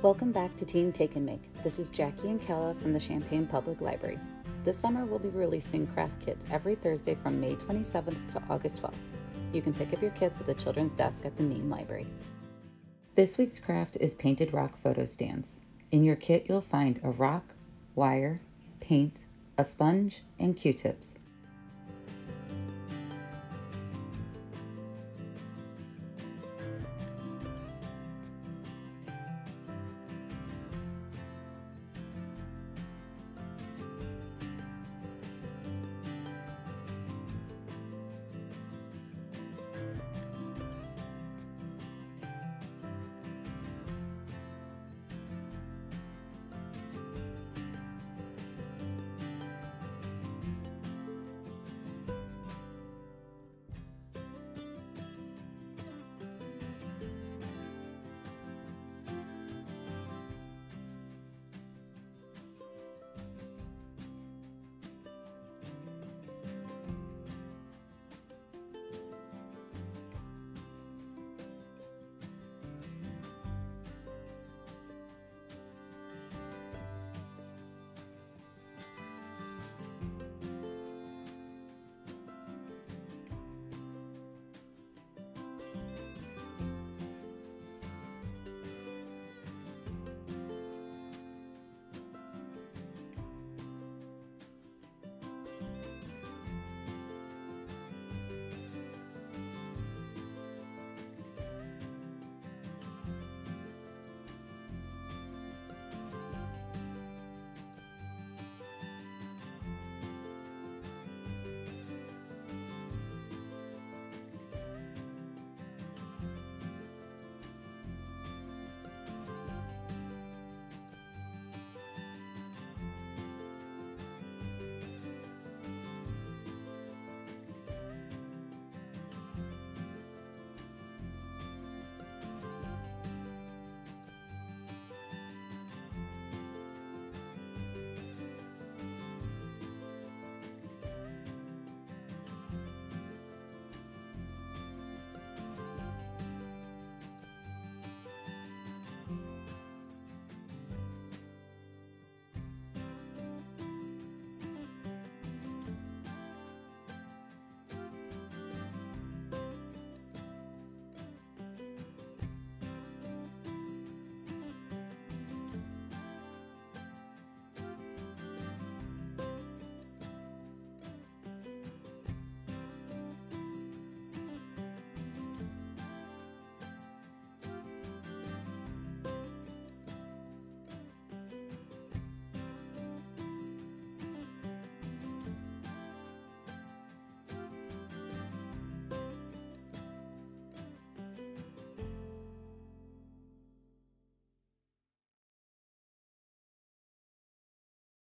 Welcome back to Teen Take and Make. This is Jackie and Calla from the Champaign Public Library. This summer we'll be releasing craft kits every Thursday from May 27th to August 12th. You can pick up your kits at the children's desk at the main library. This week's craft is painted rock photo stands. In your kit you'll find a rock, wire, paint, a sponge, and Q-tips.